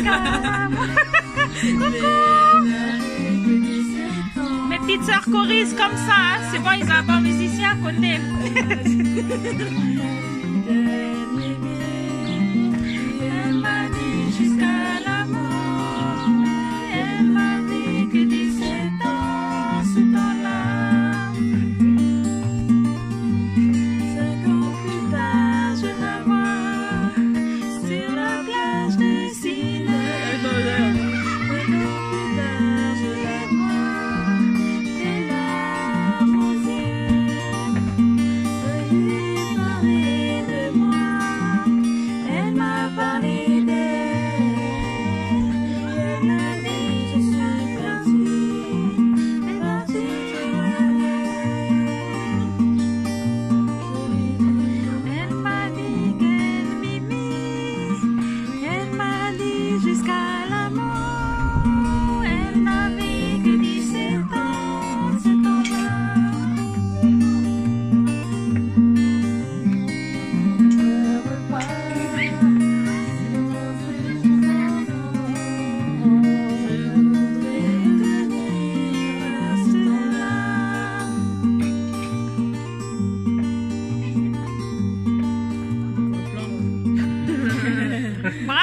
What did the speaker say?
jusqu'à moi. Mes petites sœurs chorisent comme ça, hein. C'est bon, ils ont un bon musicien à côté. Elle m'a dit jusqu'à la mort. Elle m'a dit que 17 ans, ce temps-là. 5 ans plus tard, je la vois sur la plage de Sinaï. 5 ans plus tard, je la vois, des larmes aux yeux. Je lui ai parlé de moi, elle m'a parlé d'elle. Elle m'a dit je suis partie, et partie de elle m'a dit qu'elle m'aimait, elle m'a dit jusqu'à la mort. Elle n'avait que 17 ans, ce temps-là. Bravo!